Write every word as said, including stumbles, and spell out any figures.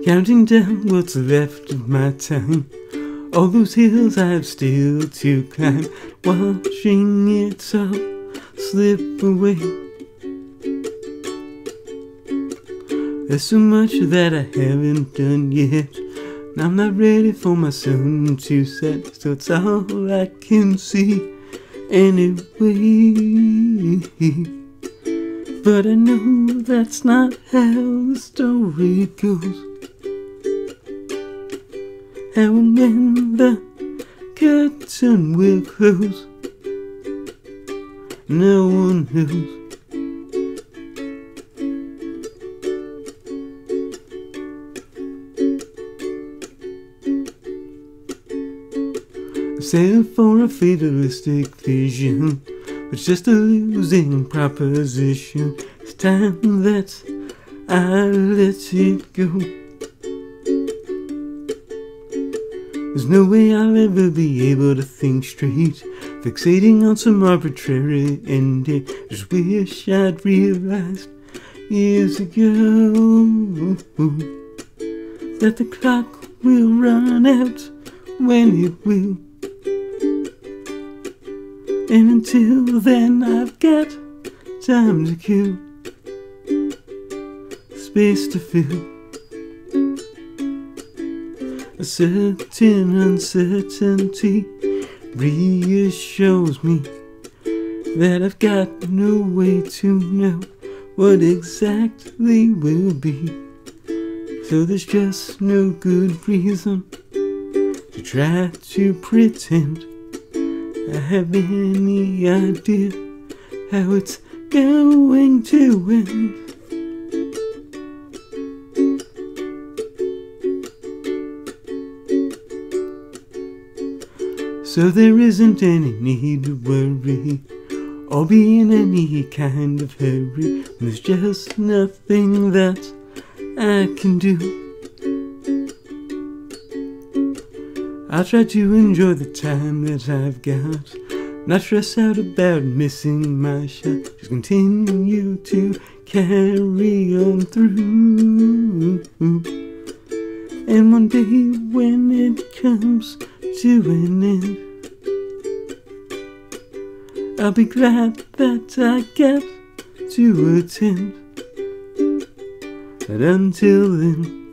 counting down what's left of my time. All those hills I've still to climb, watching it all slip away. There's so much that I haven't done yet, and I'm not ready for my sun to set, so it's all I can see anyway. But I know that's not how the story goes. How and when the curtain will close, no one knows. I sail for a fatalistic vision, but it's just a losing proposition. It's time that I let it go. There's no way I'll ever be able to think straight, fixating on some arbitrary ending. Just wish I'd realized years ago that the clock will run out when it will. And until then I've got time to kill, space to fill. A certain uncertainty reassures me that I've got no way to know what exactly will be. So there's just no good reason to try to pretend I have any idea how it's going to end. So there isn't any need to worry or be in any kind of hurry. There's just nothing that I can do. I'll try to enjoy the time that I've got, not stress out about missing my shot. Just continue to carry on through. And one day when it comes to an end, I'll be glad that I get to attend. But until then,